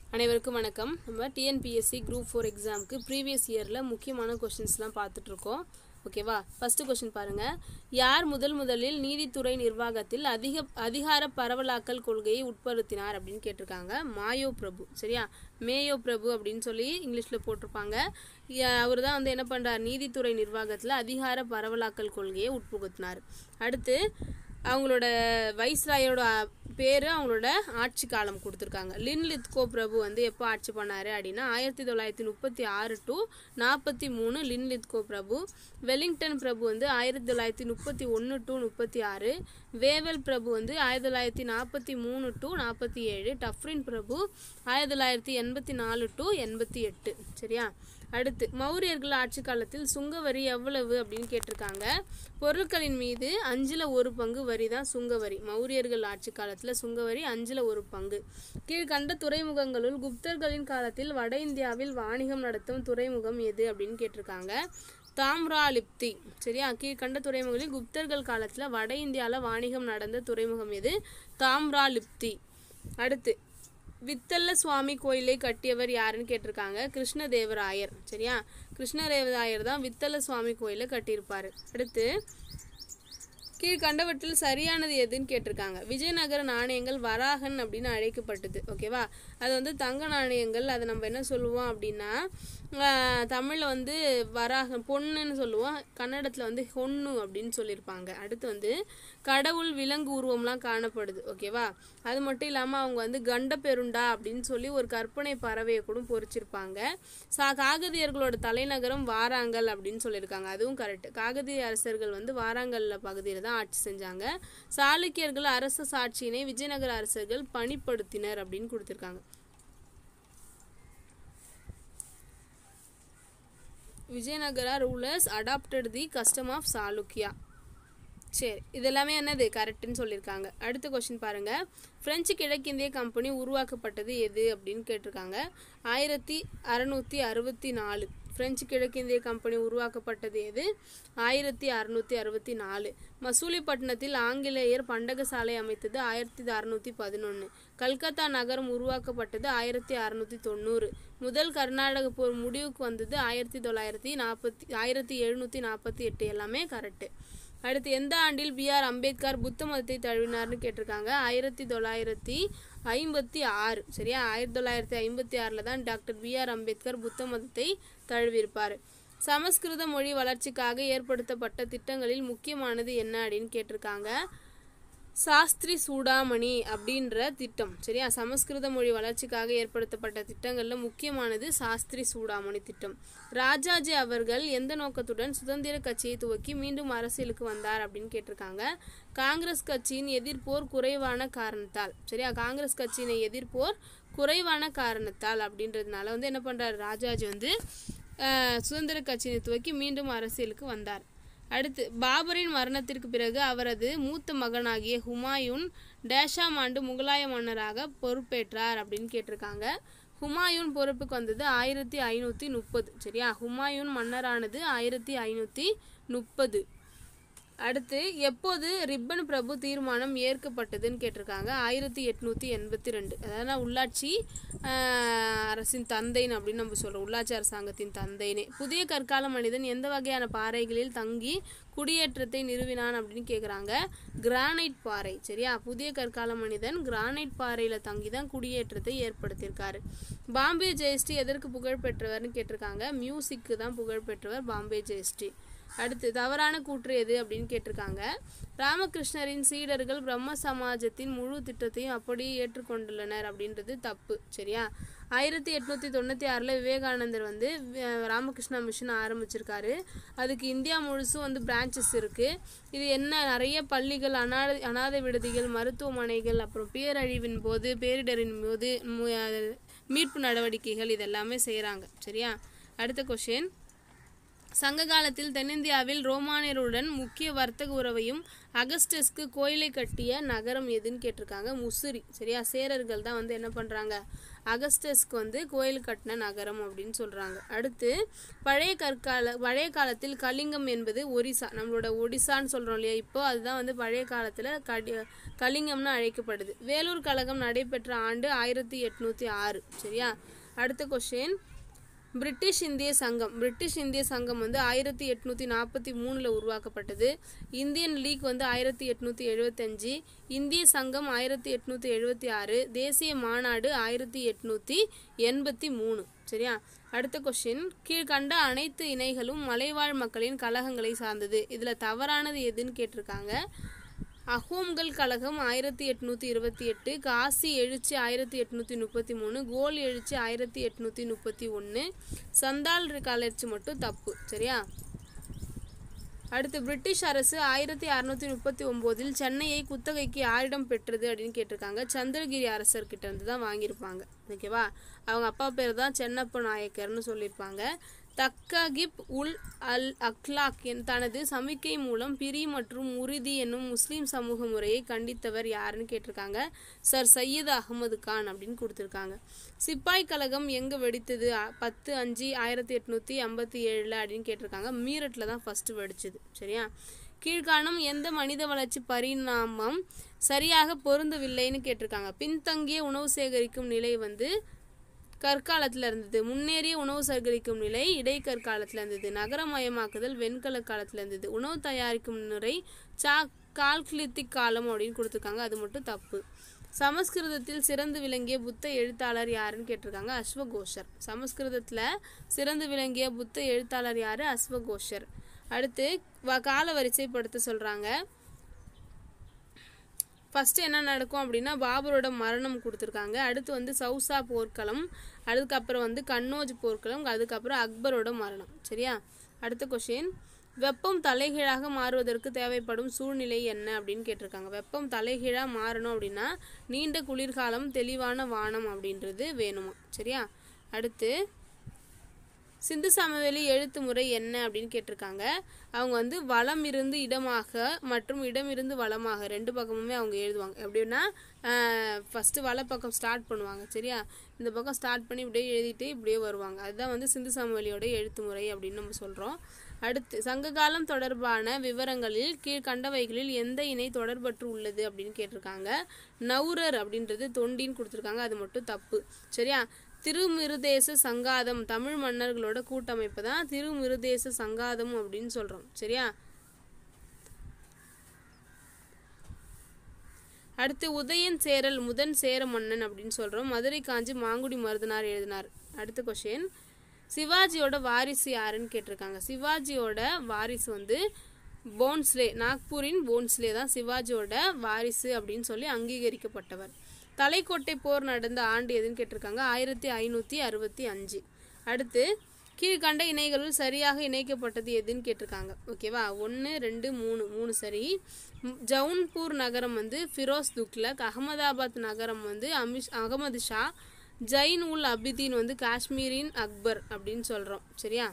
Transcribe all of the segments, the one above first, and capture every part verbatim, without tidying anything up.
அனைவருக்கும் வணக்கம். நம்ம டிஎன்பிஎஸ்சி குரூப் ஃபோர் எக்ஸாமுக்கு ப்ரீவியஸ் இயரில் முக்கியமான கொஷின்ஸ்லாம் பார்த்துட்ருக்கோம். ஓகேவா? ஃபஸ்ட்டு கொஷின் பாருங்கள். யார் முதல் முதலில் நீதித்துறை நிர்வாகத்தில் அதிக அதிகார பரவலாக்கல் கொள்கையை உட்படுத்தினார் அப்படின்னு கேட்டிருக்காங்க. மாயோ பிரபு. சரியா? மேயோ பிரபு அப்படின்னு சொல்லி இங்கிலீஷில் போட்டிருப்பாங்க. அவர் தான் வந்து என்ன பண்ணுறார், நீதித்துறை நிர்வாகத்தில் அதிகார பரவலாக்கல் கொள்கையை உட்புகுத்தினார். அடுத்து அவங்களோட வைஸ்ராயோட பேர், அவங்களோட ஆட்சி காலம் கொடுத்துருக்காங்க. லின்லித்கோ பிரபு வந்து எப்போ ஆட்சி பண்ணார் அப்படின்னா ஆயிரத்தி தொள்ளாயிரத்தி முப்பத்தி ஆறு டு நாற்பத்தி மூணு லின்லித்கோ பிரபு. வெலிங்டன் பிரபு வந்து ஆயிரத்தி தொள்ளாயிரத்தி முப்பத்தி ஒன்று டு முப்பத்தி ஆறு. வேவல் பிரபு வந்து ஆயிரத்தி தொள்ளாயிரத்தி நாற்பத்தி மூணு டு நாற்பத்தி ஏழு. டஃப்ரின் பிரபு ஆயிரத்தி தொள்ளாயிரத்தி எண்பத்தி நாலு டு எண்பத்தி எட்டு. சரியா? அடுத்து மௌரியர்கள் ஆட்சி காலத்தில் சுங்கவரி எவ்வளவு அப்படின்னு கேட்டிருக்காங்க. பொருட்களின் மீது அஞ்சில் ஒரு பங்கு வரி தான் சுங்கவரி. மௌரியர்கள் ஆட்சி காலத்தில் சுங்கவரி அஞ்சில் ஒரு பங்கு. கீழ்கண்ட துறைமுகங்களுள் குப்தர்களின் காலத்தில் வட இந்தியாவில் வாணிகம் நடத்தும் துறைமுகம் எது அப்படின்னு கேட்டிருக்காங்க. தாம்ராலிப்தி. சரியா? கீழ்கண்ட துறைமுகங்களில் குப்தர்கள் காலத்தில் வட இந்தியாவில் வாணிகம் நடந்த துறைமுகம் எது? தாம்ராலிப்தி. அடுத்து வித்தல்ல சுவாமி கோயிலை கட்டியவர் யாருன்னு கேட்டிருக்காங்க. கிருஷ்ணதேவராயர். சரியா? கிருஷ்ணதேவராயர் தான் வித்தல்ல சுவாமி கோயிலை கட்டியிருப்பார். அடுத்து கீழ்கண்டவற்றில் சரியானது எதுன்னு கேட்டிருக்காங்க. விஜயநகர நாணயங்கள் வராகன் அப்படின்னு அழைக்கப்பட்டது. ஓகேவா? அது வந்து தங்க நாணயங்கள். அதை நம்ம என்ன சொல்லுவோம் அப்படின்னா தமிழில் வந்து வராகன் பொண்ணுன்னு சொல்லுவோம், கன்னடத்தில் வந்து ஹொன்னு அப்படின்னு சொல்லியிருப்பாங்க. அடுத்து வந்து கடவுள் விலங்கு உருவம்லாம் காணப்படுது. ஓகேவா? அது மட்டும் இல்லாமல் அவங்க வந்து கண்ட பெருண்டா அப்படின்னு சொல்லி ஒரு கற்பனை பறவையை கூட பொறிச்சிருப்பாங்க. சா காகதியர்களோட தலைநகரம் வாராங்கல் அப்படின்னு சொல்லியிருக்காங்க. அதுவும் கரெக்ட். காகதிய அரசர்கள் வந்து வாராங்கல்ல பகுதியில் தான் ஆட்சி செஞ்சாங்க. சாளுக்கியர்கள் அரச சாட்சியினை விஜயநகர அரசர்கள் பணிப்படுத்தினர் அப்படின்னு கொடுத்திருக்காங்க. Vijayanagara rulers adopted the custom of Chalukya. சரி, இதெல்லாமே என்னது கரெக்டுன்னு சொல்லியிருக்காங்க. அடுத்த கொஸ்டின் பாருங்க. பிரெஞ்சு கிழக்கிந்திய கம்பெனி உருவாக்கப்பட்டது எது அப்படின்னு கேட்டிருக்காங்க. ஆயிரத்தி அறுநூத்தி அறுபத்தி நாலு. பிரெஞ்சு கிழக்கிந்திய கம்பெனி உருவாக்கப்பட்டது எது? ஆயிரத்தி அறுநூத்தி அறுபத்தி நாலு. மசூலிப்பட்டினத்தில் ஆங்கிலேயர் பண்டகசாலை அமைத்தது ஆயிரத்தி அறுநூத்தி பதினொன்று. கல்கத்தா நகரம் உருவாக்கப்பட்டது ஆயிரத்தி அறுநூத்தி தொண்ணூறு. முதல் கர்நாடக போர் முடிவுக்கு வந்தது ஆயிரத்தி தொள்ளாயிரத்தி நாற்பத்தி ஆயிரத்தி எழுநூத்தி நாற்பத்தி எட்டு. எல்லாமே கரெக்டு. அடுத்து எந்த ஆண்டில் பி ஆர் அம்பேத்கர் புத்த மதத்தை தழுவினார்னு கேட்டிருக்காங்க. ஆயிரத்தி தொள்ளாயிரத்தி ஐம்பத்தி ஆறு. சரியா? ஆயிரத்தி தொள்ளாயிரத்தி ஐம்பத்தி ஆறில் தான் டாக்டர் பி ஆர் அம்பேத்கர் புத்த மதத்தை தழுவியிருப்பார். சமஸ்கிருத மொழி வளர்ச்சிக்காக ஏற்படுத்தப்பட்ட திட்டங்களில் முக்கியமானது என்ன அப்படின்னு கேட்டிருக்காங்க. சாஸ்திரி சூடாமணி அப்படின்ற திட்டம். சரியா? சமஸ்கிருத மொழி வளர்ச்சிக்காக ஏற்படுத்தப்பட்ட திட்டங்களில் முக்கியமானது சாஸ்திரி சூடாமணி திட்டம். ராஜாஜி அவர்கள் எந்த நோக்கத்துடன் சுதந்திர கட்சியை துவக்கி மீண்டும் அரசியலுக்கு வந்தார் அப்படின்னு கேட்டிருக்காங்க. காங்கிரஸ் கட்சியின் எதிர்ப்போர் குறைவான காரணத்தால். சரியா? காங்கிரஸ் கட்சியின் எதிர்ப்போர் குறைவான காரணத்தால் அப்படின்றதுனால வந்து என்ன பண்ணுறாரு, ராஜாஜி வந்து சுதந்திர கட்சியினை துவக்கி மீண்டும் அரசியலுக்கு வந்தார். அடுத்து பாபரின் மரணத்திற்கு பிறகு அவரது மூத்த மகனாகிய ஹுமாயூன் டேஷாம் ஆண்டு முகலாய மன்னராக பொறுப்பேற்றார் அப்படின்னு கேட்டிருக்காங்க. ஹுமாயூன் பொறுப்புக்கு வந்தது ஆயிரத்தி ஐநூற்றி முப்பது. சரியா? ஹுமாயூன் மன்னரானது ஆயிரத்தி ஐநூற்றி முப்பது. அடுத்து எப்போது ரிப்பன் பிரபு தீர்மானம் ஏற்கப்பட்டதுன்னு கேட்டிருக்காங்க. ஆயிரத்தி எட்நூற்றி எண்பத்தி ரெண்டு. அதாவது உள்ளாட்சி அரசின் தந்தைன்னு அப்படின்னு நம்ம சொல்கிறோம். உள்ளாட்சி அரசாங்கத்தின் தந்தைனே. புதிய கற்கால மனிதன் எந்த வகையான பாறைகளில் தங்கி குடியேற்றத்தை நிறுவினான் அப்படின்னு கேட்குறாங்க. கிரானைட் பாறை. சரியா? புதிய கற்கால மனிதன் கிரானைட் பாறையில் தங்கி தான் குடியேற்றத்தை ஏற்படுத்தியிருக்காரு. பாம்பே ஜெயஸ்ரீ எதற்கு புகழ் பெற்றவர்னு கேட்டிருக்காங்க. மியூசிக்கு தான் புகழ் பெற்றவர் பாம்பே ஜெயஸ்ரீ. அடுத்து தவறான கூற்று எது அப்படின்னு கேட்டிருக்காங்க. ராமகிருஷ்ணரின் சீடர்கள் பிரம்ம சமாஜத்தின் முழு திட்டத்தையும் அப்படியே ஏற்றுக்கொண்டுள்ளனர் அப்படின்றது தப்பு. சரியா? ஆயிரத்தி எட்நூற்றி தொண்ணூற்றி ஆறில் விவேகானந்தர் வந்து ராமகிருஷ்ணா மிஷன் ஆரம்பிச்சிருக்காரு. அதுக்கு இந்தியா முழுசும் வந்து பிரான்ச்சஸ் இருக்குது. இது என்ன, நிறைய பள்ளிகள், அநாத அநாத விடுதிகள், மருத்துவமனைகள், அப்புறம் பேரழிவின் போது, பேரிடரின் போது மீட்பு நடவடிக்கைகள் இதெல்லாமே செய்கிறாங்க. சரியா? அடுத்த கொஷின். சங்க காலத்தில் தென்னிந்தியாவில் ரோமானியருடன் முக்கிய வர்த்தக உறவையும் அகஸ்டஸ்க்கு கோயிலை கட்டிய நகரம் எதுன்னு கேட்டிருக்காங்க. முசிறி. சரியா? சேரர்கள் தான் வந்து என்ன பண்ணுறாங்க, அகஸ்டஸ்க்கு வந்து கோயில் கட்டின நகரம் அப்படின்னு சொல்கிறாங்க. அடுத்து பழைய கற்கால பழைய காலத்தில் கலிங்கம் என்பது ஒரிசா, நம்மளோட ஒடிசான்னு சொல்கிறோம் இல்லையா, இப்போ அதுதான் வந்து பழைய காலத்தில் கடி கலிங்கம்னு அழைக்கப்படுது. வேலூர் கழகம் நடைபெற்ற ஆண்டு ஆயிரத்தி எட்நூற்றி ஆறு. சரியா. அடுத்த கொஸ்டின், பிரிட்டிஷ் இந்திய சங்கம் பிரிட்டிஷ் இந்திய சங்கம் வந்து ஆயிரத்தி எட்நூற்றி நாற்பத்தி மூணில் உருவாக்கப்பட்டது. இந்தியன் லீக் வந்து ஆயிரத்தி எட்நூற்றி எழுபத்தஞ்சு, இந்திய சங்கம் ஆயிரத்தி எட்நூற்றி எழுபத்தி ஆறு, தேசிய மாநாடு ஆயிரத்தி எட்நூற்றி எண்பத்தி மூணு. சரியா. அடுத்த கொஸ்டின், கீழ்கண்ட அனைத்து இணைகளும் மலைவாழ் மக்களின் கழகங்களை சார்ந்தது. இதில் தவறானது எதுன்னு கேட்டிருக்காங்க. அஹோம்கள் கழகம் ஆயிரத்தி எட்நூற்றி இருபத்தி எட்டு, காசி எழுச்சி ஆயிரத்தி எட்நூற்றி முப்பத்தி மூணு, கோல் எழுச்சி ஆயிரத்தி எட்நூற்றி முப்பத்தி ஒன்று, சந்தால் கலர்ச்சி மட்டும் தப்பு. சரியா. அடுத்து, பிரிட்டிஷ் அரசு ஆயிரத்தி அறுநூற்றி முப்பத்தி ஒம்போதில் சென்னையை குத்தகைக்கு யாரிடம் பெற்றது அப்படின்னு கேட்டிருக்காங்க. சந்திரகிரி அரசர்கிட்ட இருந்து தான் வாங்கியிருப்பாங்க. ஓகேவா. அவங்க அப்பா பேர் தான் சென்னப்ப நாயக்கர்னு சொல்லியிருப்பாங்க. தக்ககிப் உல் அல் அக்லாக் தனது சமிக்கை மூலம் பிரி மற்றும் முரிதி என்னும் முஸ்லீம் சமூக முறையை கண்டித்தவர் யாருன்னு கேட்டிருக்காங்க. சர் சையீத் அகமது கான் அப்படின்னு கொடுத்துருக்காங்க. சிப்பாய் கழகம் எங்கே வெடித்தது? பத்து அஞ்சு ஆயிரத்தி எட்நூற்றி ஐம்பத்தி ஏழில் அப்படின்னு கேட்டிருக்காங்க. மீரட்டில் தான் ஃபஸ்ட்டு வெடிச்சது. சரியா. கீழ்காணும் எந்த மனித வளர்ச்சி பரிணாமம் சரியாக பொருந்தவில்லைன்னு கேட்டிருக்காங்க. பின்தங்கிய உணவு சேகரிக்கும் நிலை வந்து கற்காலத்தில் இருந்தது. முன்னேறிய உணவு சேகரிக்கும் நிலை இடைக்கற்காலத்தில் இருந்தது. நகரமயமாக்குதல் வெண்கல காலத்தில் இருந்தது. உணவு தயாரிக்கும் முறை சா கால்கிலித்திக் காலம் அப்படின்னு கொடுத்துருக்காங்க. அது மட்டும் தப்பு. சமஸ்கிருதத்தில் சிறந்து விளங்கிய புத்த எழுத்தாளர் யாருன்னு கேட்டிருக்காங்க. அஸ்வகோஷர். சமஸ்கிருதத்தில் சிறந்து விளங்கிய புத்த எழுத்தாளர் யாரு? அஸ்வகோஷர். அடுத்து கால வரிசைப்படுத்த சொல்கிறாங்க. ஃபஸ்ட்டு என்ன நடக்கும் அப்படின்னா பாபரோட மரணம் கொடுத்துருக்காங்க. அடுத்து வந்து சௌசா போர்க்களம், அதுக்கப்புறம் வந்து கன்னோஜ் போர்க்களம், அதுக்கப்புறம் அக்பரோட மரணம். சரியா. அடுத்த கொஷின், வெப்பம் தலைகீழாக மாறுவதற்கு தேவைப்படும் சூழ்நிலை என்ன அப்படின்னு கேட்டிருக்காங்க. வெப்பம் தலைகீழாக மாறணும் அப்படின்னா நீண்ட குளிர்காலம், தெளிவான வானம் அப்படின்றது வேணுமா. சரியா. அடுத்து, சிந்து சமவெளி எழுத்து முறை என்ன அப்படின்னு கேட்டிருக்காங்க. அவங்க வந்து வளம் இருந்து இடமாக மற்றும் இடமிருந்து வளமாக ரெண்டு பக்கமுமே அவங்க எழுதுவாங்க. எப்படின்னா ஃபஸ்ட்டு வல பக்கம் ஸ்டார்ட் பண்ணுவாங்க. சரியா. இந்த பக்கம் ஸ்டார்ட் பண்ணி இப்படியே எழுதிட்டு இப்படியே வருவாங்க. அதுதான் வந்து சிந்து சமவெளியோட எழுத்து முறை அப்படின்னு நம்ம சொல்கிறோம். அடுத்து, சங்ககாலம் தொடர்பான விவரங்களில் கீழ்கண்டவைகளில் எந்த இணை தொடர்பற்று உள்ளது அப்படின்னு கேட்டிருக்காங்க. நவுரர் அப்படின்றது தொண்டின்னு கொடுத்துருக்காங்க. அது மட்டும் தப்பு. சரியா. திருமிருதேச சங்காதம் தமிழ் மன்னர்களோட கூட்டமைப்பு தான் திருமிருதேச சங்காதம் அப்படின்னு சொல்றோம். சரியா. அடுத்து, உதயன் சேரல் முதன் சேர மன்னன் அப்படின்னு சொல்றோம். மதுரை காஞ்சி மாங்குடி மருதனார் எழுதினார். அடுத்த கொஸ்டின், சிவாஜியோட வாரிசு யாருன்னு கேட்டிருக்காங்க. சிவாஜியோட வாரிசு வந்து போன்ஸ்லே, நாக்பூரின் போன்ஸ்லே தான் சிவாஜியோட வாரிசு அப்படின்னு சொல்லி அங்கீகரிக்கப்பட்டவர். தலைக்கோட்டை போர் நடந்த ஆண்டு எதுன்னு கேட்டிருக்காங்க. ஆயிரத்தி ஐநூற்றி அறுபத்தி அஞ்சு. அடுத்து, கீழ்கண்ட இணைகளுள் சரியாக இணைக்கப்பட்டது எதுன்னு கேட்டிருக்காங்க. ஓகேவா. ஒன்று ரெண்டு மூணு மூணு சரி. ஜவுன்பூர் நகரம் வந்து ஃபிரோஸ் துக்லக், அகமதாபாத் நகரம் வந்து அமிஷ் அகமது ஷா, ஜைன் உல் அபிதீன் வந்து காஷ்மீரின் அக்பர் அப்படின்னு சொல்கிறோம். சரியா.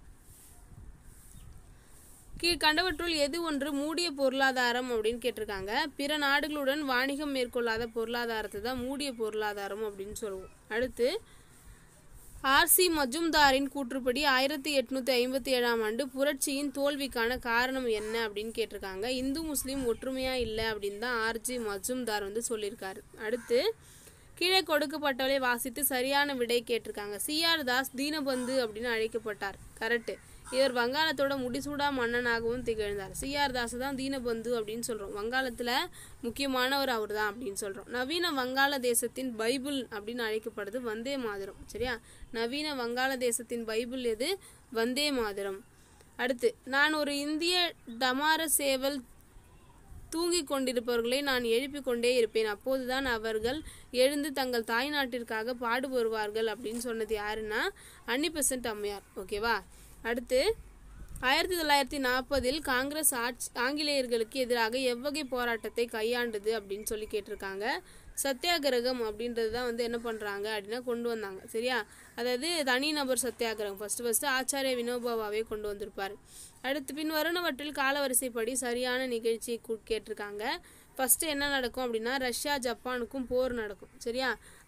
கீழ்கண்டவற்றுள் எது ஒன்று மூடிய பொருளாதாரம் அப்படின்னு கேட்டிருக்காங்க. பிற நாடுகளுடன் வாணிகம் மேற்கொள்ளாத பொருளாதாரத்தை தான் மூடிய பொருளாதாரம் அப்படின்னு சொல்லுவோம். அடுத்து, ஆர்சி மஜும்தாரின் கூற்றுப்படி ஆயிரத்தி எட்நூற்றி ஐம்பத்தி ஏழாம் ஆண்டு புரட்சியின் தோல்விக்கான காரணம் என்ன அப்படின்னு கேட்டிருக்காங்க. இந்து முஸ்லீம் ஒற்றுமையா இல்லை அப்படின்னு தான் ஆர்ஜி மஜும்தார் வந்து சொல்லியிருக்காரு. அடுத்து, கீழே கொடுக்கப்பட்டவளை வாசித்து சரியான விடை கேட்டிருக்காங்க. சி ஆர் தாஸ் தீனபந்து அப்படின்னு அழைக்கப்பட்டார். கரெக்டு. இவர் வங்காளத்தோட முடிசூடா மன்னனாகவும் திகழ்ந்தார். சி ஆர் தாஸ் தான் தீனபந்து அப்படின்னு சொல்கிறோம். வங்காளத்தில் முக்கியமானவர் அவர் தான் அப்படின்னு சொல்கிறோம். நவீன வங்காள தேசத்தின் பைபிள் அப்படின்னு அழைக்கப்படுது வந்தே மாதரம். சரியா. நவீன வங்காள தேசத்தின் பைபிள் எது? வந்தே மாதரம். அடுத்து, நான் ஒரு இந்திய டமார சேவல் தூங்கிக் கொண்டிருப்பவர்களை நான் எழுப்பிக் கொண்டே இருப்பேன், அப்போதுதான் அவர்கள் எழுந்து தங்கள் தாய் நாட்டிற்காக பாடுபடுவார்கள் அப்படின்னு சொன்னது யாருன்னா அன்னி பெசன்ட் அம்மையார். ஓகேவா. அடுத்து, ஆயிரத்தி தொள்ளாயிரத்தி நாற்பதில் காங்கிரஸ் ஆட்சி ஆங்கிலேயர்களுக்கு எதிராக எவ்வகை போராட்டத்தை கையாண்டது அப்படின்னு சொல்லி கேட்டிருக்காங்க. சத்தியாகிரகம் அப்படின்றது தான் வந்து என்ன பண்ணுறாங்க அப்படின்னா கொண்டு வந்தாங்க. சரியா. அதாவது தனிநபர் சத்தியாகிரகம் ஃபஸ்ட்டு ஃபஸ்ட்டு ஆச்சாரிய வினோபாவே கொண்டு வந்திருப்பார். அடுத்து, பின் வருணவற்றில் காலவரிசைப்படி சரியான நிகழ்ச்சியை கேட்டிருக்காங்க. ஃபஸ்ட்டு என்ன நடக்கும் அப்படின்னா ரஷ்யா ஜப்பானுக்கும் போர் நடக்கும். சரியா.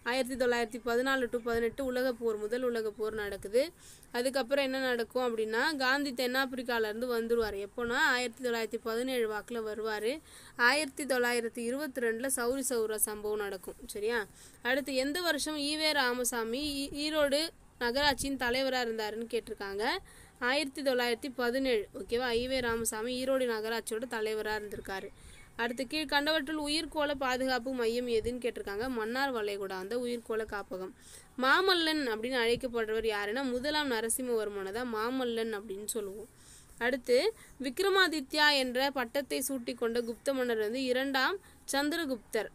ஆயிரத்தி தொள்ளாயிரத்தி பதினாலு டு பதினெட்டு உலகப் போர், முதல் உலகப் போர் நடக்குது. அதுக்கப்புறம் என்ன நடக்கும் அப்படின்னா, காந்தி தென்னாப்பிரிக்காவிலேருந்து வந்துடுவார். எப்போனா ஆயிரத்தி தொள்ளாயிரத்தி பதினேழு வாக்கில் வருவார். ஆயிரத்தி தொள்ளாயிரத்தி இருபத்தி ரெண்டில் சௌரி சௌரா சம்பவம் நடக்கும். சரியா? அடுத்து எந்த வருஷம் ஈவே ராமசாமி ஈரோடு நகராட்சியின் தலைவராக இருந்தாருன்னு கேட்டிருக்காங்க. ஆயிரத்தி தொள்ளாயிரத்தி பதினேழு. ஓகேவா? ஈவே ராமசாமி ஈரோடு நகராட்சியோட தலைவராக இருந்திருக்காரு. அடுத்து கீழ்கண்டவற்றுள் உயிர்கோள பாதுகாப்பு மையம் எதுன்னு கேட்டிருக்காங்க. மன்னார் வளைகுடா அந்த உயிர்கோள காப்பகம். மாமல்லன் அப்படின்னு அழைக்கப்படுறவர் யாருன்னா முதலாம் நரசிம்மவர்மனை தான் மாமல்லன் அப்படின்னு சொல்லுவோம். அடுத்து விக்ரமாதித்யா என்ற பட்டத்தை சூட்டி கொண்ட குப்த மன்னர் வந்து இரண்டாம் சந்திரகுப்தர்.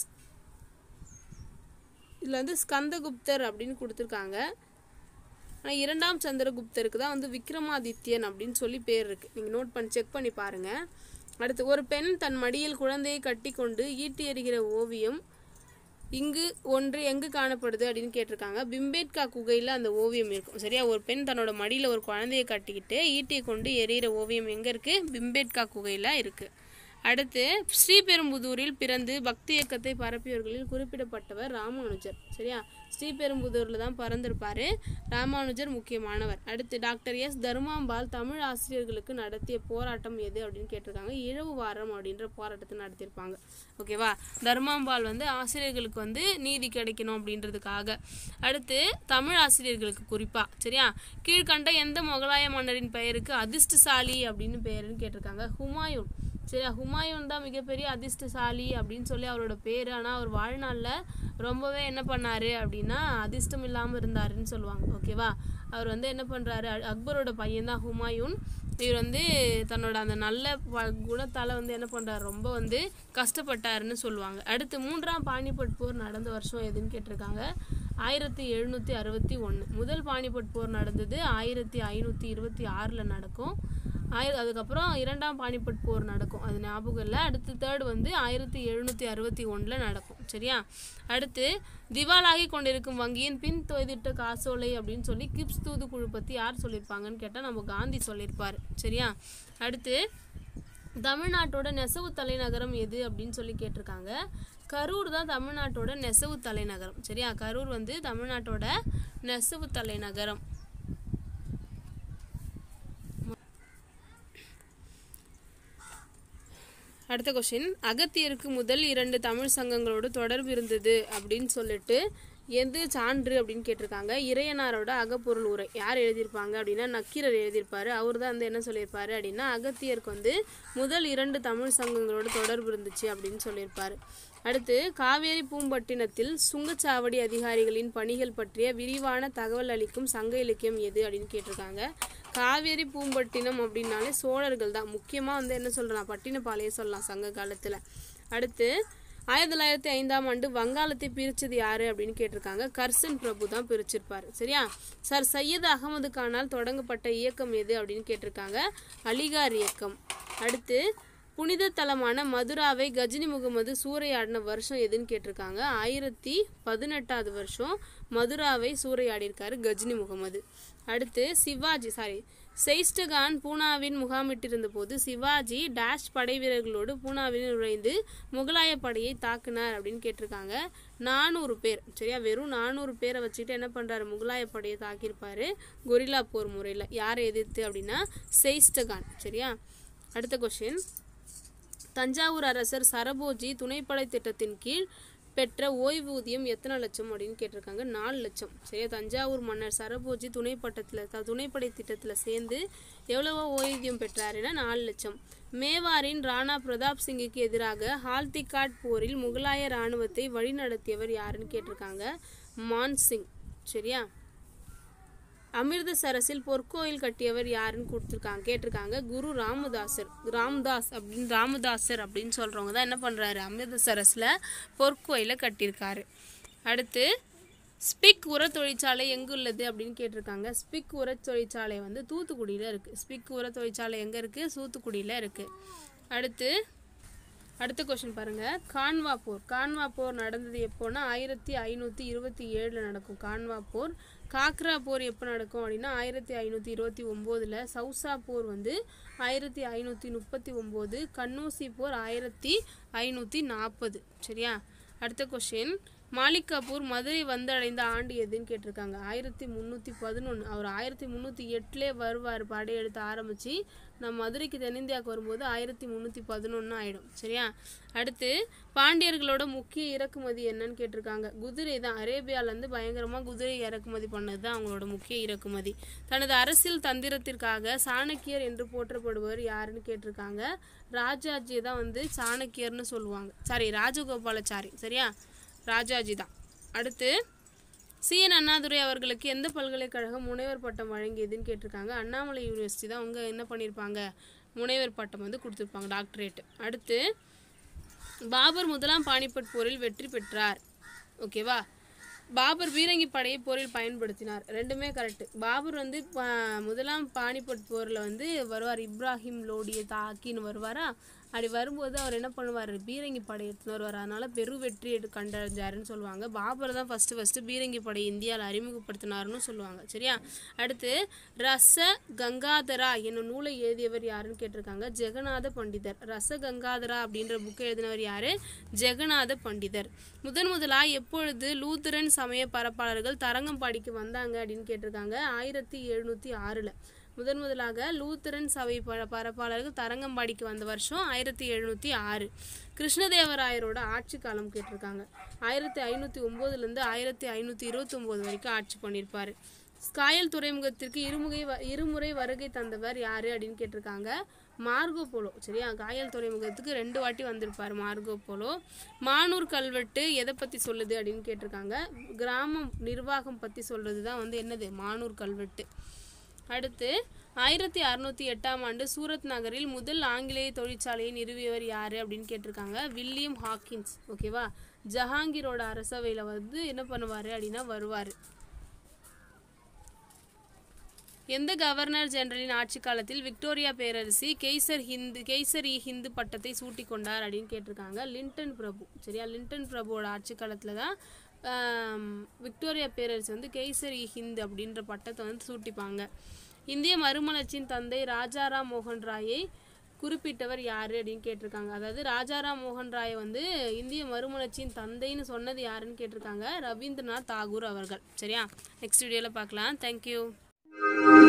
இதில் வந்து ஸ்கந்தகுப்தர் அப்படின்னு கொடுத்துருக்காங்க. ஆனால் இரண்டாம் சந்திரகுப்தருக்கு தான் வந்து விக்ரமாதித்யன் அப்படின்னு சொல்லி பேர் இருக்குது. நீங்கள் நோட் பண்ணி செக் பண்ணி பாருங்கள். அடுத்து ஒரு பெண் தன் மடியில் குழந்தையை கட்டி கொண்டு ஈட்டி எறிகிற ஓவியம் இங்கு ஒன்று எங்கு காணப்படுது அப்படின்னு கேட்டிருக்காங்க. பிம்பேட்கா குகையில் அந்த ஓவியம் இருக்கும். சரியா? ஒரு பெண் தன்னோட மடியில் ஒரு குழந்தையை கட்டிக்கிட்டு ஈட்டியை கொண்டு எறிகிற ஓவியம் எங்கே இருக்குது? பிம்பேட்கா குகையில் இருக்குது. அடுத்து ஸ்ரீபெரும்புதூரில் பிறந்து பக்தி இயக்கத்தை பரப்பியவர்களில் குறிப்பிடப்பட்டவர் ராமானுஜர். சரியா? ஸ்ரீபெரும்புதூரில் தான் பிறந்திருப்பார். ராமானுஜர் முக்கியமானவர். அடுத்து டாக்டர் எஸ் தர்மாம்பாள் தமிழ் ஆசிரியர்களுக்கு நடத்திய போராட்டம் எது அப்படின்னு கேட்டிருக்காங்க. இழவு வாரம் அப்படின்ற போராட்டத்தை நடத்தியிருப்பாங்க. ஓகேவா? தர்மாம்பாள் வந்து ஆசிரியர்களுக்கு வந்து நீதி கிடைக்கணும் அப்படின்றதுக்காக. அடுத்து தமிழ் ஆசிரியர்களுக்கு குறிப்பாக. சரியா? கீழ்கண்ட எந்த முகலாய மன்னரின் பெயருக்கு அதிர்ஷ்டசாலி அப்படின்னு பெயருன்னு கேட்டிருக்காங்க. ஹுமாயூன். சரியா? ஹுமாயூன் தான் மிகப்பெரிய அதிர்ஷ்டசாலி அப்படின்னு சொல்லி அவரோட பேர். ஆனால் அவர் வாழ்நாளில் ரொம்பவே என்ன பண்ணார் அப்படின்னா அதிர்ஷ்டம் இல்லாமல் இருந்தாருன்னு சொல்லுவாங்க. ஓகேவா? அவர் வந்து என்ன பண்ணுறாரு, அக்பரோட பையன் தான் ஹுமாயூன். இவர் வந்து தன்னோட அந்த நல்ல குணத்தால் வந்து என்ன பண்ணுறாரு, ரொம்ப வந்து கஷ்டப்பட்டாருன்னு சொல்லுவாங்க. அடுத்து மூன்றாம் பானிபட் போர் நடந்த வருஷம் எதுன்னு கேட்டிருக்காங்க. ஆயிரத்தி எழுநூற்றி அறுபத்தி ஒன்று. முதல் பானிபட் போர் நடந்தது ஆயிரத்தி ஐநூற்றி இருபத்தி ஆறில் நடக்கும். ஆயிர அதுக்கப்புறம் இரண்டாம் பானிபட் போர் நடக்கும். அது ஞாபகம் இல்லை. அடுத்து தேர்டு வந்து ஆயிரத்தி எழுநூற்றி அறுபத்தி ஒன்றில் நடக்கும். சரியா? அடுத்து திவாலாகி கொண்டிருக்கும் வங்கியின் பின் தொய்திட்ட காசோலை அப்படின்னு சொல்லி கிப்ஸ் தூதுக்குழு பற்றி யார் சொல்லியிருப்பாங்கன்னு கேட்டால் நம்ம காந்தி சொல்லியிருப்பார். சரியா? அடுத்து தமிழ்நாட்டோட நெசவு தலைநகரம் எது அப்படின்னு சொல்லி கேட்டிருக்காங்க. கரூர் தான் தமிழ்நாட்டோட நெசவு தலைநகரம். சரியா? கரூர் வந்து தமிழ்நாட்டோட நெசவு தலைநகரம். அடுத்த கொஸ்டின், அகத்தியருக்கு முதல் இரண்டு தமிழ் சங்கங்களோடு தொடர்பு இருந்தது அப்படின்னு சொல்லிட்டு எது சான்று அப்படின்னு கேட்டிருக்காங்க. இறையனாரோட அகப்பொருள் உரை யார் எழுதியிருப்பாங்க அப்படின்னா நக்கீரர் எழுதியிருப்பாரு. அவர் தான் வந்து என்ன சொல்லியிருப்பாரு அப்படின்னா அகத்தியருக்கு வந்து முதல் இரண்டு தமிழ் சங்கங்களோட தொடர்பு இருந்துச்சு அப்படின்னு சொல்லியிருப்பாரு. அடுத்து காவேரி பூம்பட்டினத்தில் சுங்கச்சாவடி அதிகாரிகளின் பணிகள் பற்றிய விரிவான தகவல் அளிக்கும் சங்க இலக்கியம் எது அப்படின்னு கேட்டிருக்காங்க. காவேரி பூம்பட்டினம் அப்படின்னாலே சோழர்கள் தான். முக்கியமாக வந்து என்ன சொல்லலாம், பட்டினப்பாளைய சொல்லலாம் சங்க காலத்தில். அடுத்து ஆயிரத்தி தொள்ளாயிரத்தி ஐந்தாம் ஆண்டு வங்காளத்தை பிரித்தது யாரு அப்படின்னு கேட்டிருக்காங்க. கர்சன் பிரபு தான் பிரிச்சிருப்பாரு. சரியா? சர் சையத் அகமது கானால் தொடங்கப்பட்ட இயக்கம் எது அப்படின்னு கேட்டிருக்காங்க. அலிகார் இயக்கம். அடுத்து புனித தலமான மதுராவை கஜினி முகமது சூறையாடின வருஷம் எதுன்னு கேட்டிருக்காங்க. ஆயிரத்தி பதினெட்டாவது வருஷம் மதுராவை சூறையாடியிருக்காரு கஜினி முகமது. அடுத்து சிவாஜி சாரி செயிஸ்டகான் பூனாவின் முகாமிட்டிருந்த போது சிவாஜி டேஷ் படை வீரர்களோடு பூனாவில் நுழைந்து முகலாய படையை தாக்குனார் அப்படின்னு கேட்டிருக்காங்க. நானூறு பேர். சரியா? வெறும் நானூறு பேரை வச்சுட்டு என்ன பண்ணுறாரு, முகலாய படையை தாக்கியிருப்பாரு கொரில்லா போர் முறையில். யாரை எதிர்த்து அப்படின்னா செயிஸ்டகான். சரியா? அடுத்த கொஸ்டின், தஞ்சாவூர் அரசர் சரபோஜி துணைப்படை திட்டத்தின் கீழ் பெற்ற ஓய்வூதியம் எத்தனை லட்சம் அப்படின்னு கேட்டிருக்காங்க. நாலு லட்சம். சரியா? தஞ்சாவூர் மன்னர் சரபோஜி துணைப்பட்டத்தில் துணைப்படை திட்டத்தில் சேர்ந்து எவ்வளவோ ஓய்வூதியம் பெற்றாருன்னா நாலு லட்சம். மேவாரின் ராணா பிரதாப் சிங்குக்கு எதிராக ஹால்திகாட் போரில் முகலாய இராணுவத்தை வழிநடத்தியவர் யாருன்னு கேட்டிருக்காங்க. மான்சிங். சரியா? அமிர்தசரஸில் பொற்கோயில் கட்டியவர் யாருன்னு கொடுத்துருக்காங்க கேட்டிருக்காங்க. குரு ராமதாசர். ராம்தாஸ் அப்படின்னு ராமதாசர் அப்படின்னு சொல்கிறவங்க தான் என்ன பண்ணுறாரு, அமிர்தசரஸில் பொற்கோயிலை கட்டியிருக்காரு. அடுத்து ஸ்பிக் உர தொழிற்சாலை எங்கே உள்ளது அப்படின்னு கேட்டிருக்காங்க. ஸ்பிக் உர தொழிற்சாலை வந்து தூத்துக்குடியில் இருக்குது. ஸ்பிக் உர தொழிற்சாலை எங்கே இருக்குது? தூத்துக்குடியில் இருக்குது. அடுத்து அடுத்த கொஸ்டின் பாருங்கள். கான்வா போர். கான்வா போர் நடந்தது எப்போனா ஆயிரத்தி ஐநூற்றி இருபத்தி ஏழில் நடக்கும் கான்வா போர். காக்ரா போர் எப்போ நடக்கும் அப்படின்னா ஆயிரத்தி ஐநூற்றி இருபத்தி ஒம்போதில். சவுசா போர் வந்து ஆயிரத்தி ஐநூற்றி முப்பத்தி ஒம்பது. கன்னூசி போர் ஆயிரத்தி ஐநூற்றி நாற்பது. சரியா? அடுத்த கொஸ்டின், மாலிக் கபூர் மதுரை வந்தடைந்த ஆண்டு எதுன்னு கேட்டிருக்காங்க. ஆயிரத்தி முந்நூற்றி பதினொன்று. அவர் ஆயிரத்தி முந்நூற்றி எட்டுலே வருவார் படையெடுத்து ஆரம்பித்து நம்ம மதுரைக்கு தென்னிந்தியாவுக்கு வரும்போது ஆயிரத்தி முந்நூற்றி பதினொன்று ஆகிடும். சரியா? அடுத்து பாண்டியர்களோட முக்கிய இறக்குமதி என்னன்னு கேட்டிருக்காங்க. குதிரை தான். அரேபியாவிலேருந்து பயங்கரமாக குதிரை இறக்குமதி பண்ணது தான் அவங்களோட முக்கிய இறக்குமதி. தனது அரசியல் தந்திரத்திற்காக சாணக்கியர் என்று போற்றப்படுபவர் யாருன்னு கேட்டிருக்காங்க. ராஜாஜி தான் வந்து சாணக்கியர்னு சொல்லுவாங்க. சாரி, ராஜகோபாலாச்சாரி. சரியா? ராஜாஜி தான். அடுத்து சி என் அண்ணாதுரை அவர்களுக்கு எந்த பல்கலைக்கழகம் முனைவர் பட்டம் வழங்கியதுன்னு கேட்டிருக்காங்க. அண்ணாமலை யூனிவர்சிட்டி தான் அவங்க என்ன பண்ணியிருப்பாங்க, முனைவர் பட்டம் வந்து கொடுத்துருப்பாங்க, டாக்டரேட். அடுத்து பாபர் முதலாம் பானிபட் போரில் வெற்றி பெற்றார். ஓகேவா? பாபர் பீரங்கி படையை போரில் பயன்படுத்தினார். ரெண்டுமே கரெக்டு. பாபர் வந்து முதலாம் பானிபட் போரில் வந்து வருவார், இப்ராஹிம் லோடியை தாக்கின்னு வருவாரா. அப்படி வரும்போது அவர் என்ன பண்ணுவார், பீரங்கி படை எடுத்துன்னு வருவார். அதனால் பெரு வெற்றி எடு கண்டறிஞ்சாருன்னு சொல்லுவாங்க. பாபர் தான் ஃபஸ்ட்டு ஃபஸ்ட்டு பீரங்கி படை இந்தியாவில் அறிமுகப்படுத்தினார்னு சொல்லுவாங்க. சரியா? அடுத்து ரச கங்காதரா என்னும் நூலை எழுதியவர் யாருன்னு கேட்டிருக்காங்க. ஜெகநாத பண்டிதர். ரச கங்காதரா அப்படின்ற புக்கை எழுதினவர் யார்? ஜெகநாத பண்டிதர். முதன் முதலாக எப்பொழுது லூத்தரன் சமய பரப்பாளர்கள் தரங்கம்பாடிக்கு வந்தாங்க அப்படின்னு கேட்டிருக்காங்க. ஆயிரத்தி எழுநூற்றி ஆறில் முதன் முதலாக லூத்தரன் சபை ப பரப்பாளர்கள் தரங்கம்பாடிக்கு வந்த வருஷம் ஆயிரத்தி எழுநூற்றி ஆறு. கிருஷ்ணதேவராயரோட ஆட்சி காலம் கேட்டிருக்காங்க. ஆயிரத்தி ஐநூற்றி ஒம்போதுலேருந்து ஆயிரத்தி ஐநூற்றி இருபத்தி ஒம்பது வரைக்கும் ஆட்சி பண்ணியிருப்பார். காயல் துறைமுகத்திற்கு இருமுகை இருமுறை வருகை தந்தவர் யார் அப்படின்னு கேட்டிருக்காங்க. Marco Polo. சரியா? காயல் துறைமுகத்துக்கு ரெண்டு வாட்டி வந்திருப்பார் மார்கோ போலோ. மானூர் கல்வெட்டு எதை பற்றி சொல்லுது அப்படின்னு கேட்டிருக்காங்க. கிராமம் நிர்வாகம் பற்றி சொல்கிறது தான் வந்து என்னது, மானூர் கல்வெட்டு. அடுத்து ஆயிரத்தி அறுநூற்றி எட்டாம் ஆண்டு சூரத் நகரில் முதல் ஆங்கிலேய தொழிற்சாலையை நிறுவியவர் யார் அப்படின்னு கேட்டிருக்காங்க. William Hawkins. ஓகேவா? ஜஹாங்கீரோட அரசவையில் வந்து என்ன பண்ணுவார் அப்படின்னா வருவார். எந்த கவர்னர் ஜெனரலின் ஆட்சி காலத்தில் விக்டோரியா பேரரசி கெய்சர் ஹிந்து கெய்சர் இ ஹிந்து பட்டத்தை சூட்டி கொண்டார் அப்படின்னு கேட்டிருக்காங்க. லிண்டன் பிரபு. சரியா? லிண்டன் பிரபுவோட ஆட்சி காலத்தில் தான் விக்டோரியா பேரரசு வந்து கெய்சர் இ ஹிந்து அப்படின்ற பட்டத்தை வந்து சூட்டிப்பாங்க. இந்திய மறுமலர்ச்சியின் தந்தை ராஜாராம் மோகன் ராயை குறிப்பிட்டவர் யார் அப்படின்னு கேட்டிருக்காங்க. அதாவது ராஜாராம் மோகன் ராயை வந்து இந்திய மறுமலர்ச்சியின் தந்தைன்னு சொன்னது யாருன்னு கேட்டிருக்காங்க. ரவீந்திரநாத் தாகூர் அவர்கள். சரியா? நெக்ஸ்ட் வீடியோவில் பார்க்கலாம். தேங்க்யூ.